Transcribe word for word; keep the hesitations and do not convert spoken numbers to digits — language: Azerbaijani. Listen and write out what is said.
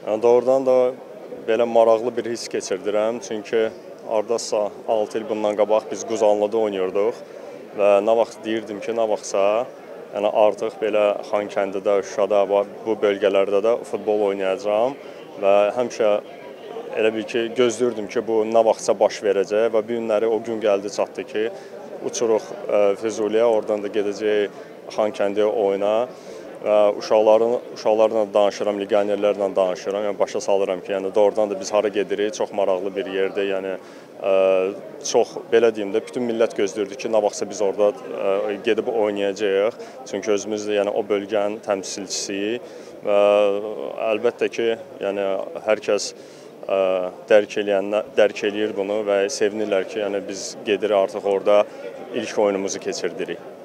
Yəni doğrudan da belə maraqlı bir hiss keçirdirəm, çünki hardasa altı il bundan qabaq biz Quzanlıda oynayırdıq və nə vaxt deyirdim ki, nə vaxtsa, yəni artıq belə Xankəndidə, Şuşada, bu bölgələrdə də futbol oynayacağam və həmişə elə bil ki, gözləyirdim ki, bu nə vaxtsa baş verəcək və bu günləri o gün gəldi çatdı ki, uçuruq Füzuliyə, oradan da gedəcəyik Xankəndiyə oyuna və uşaqların, uşaqlarla danışıram, legionerlərlə danışıram, yəni başa salıram ki, yəni doğrudan da biz hara gedirik, çox maraqlı bir yerdir, yəni çox, belə deyim də, bütün millət gözləyirdi ki, nə vaxtsa biz orada gedib oynayacağıq, çünki özümüz də yəni o bölgənin təmsilçisiyik və əlbəttə ki, yəni hər kəs dərk eləyənlər, dərk eləyir bunu və sevinirlər ki, yəni biz gedirik artıq orada ilk oyunumuzu keçirdirik.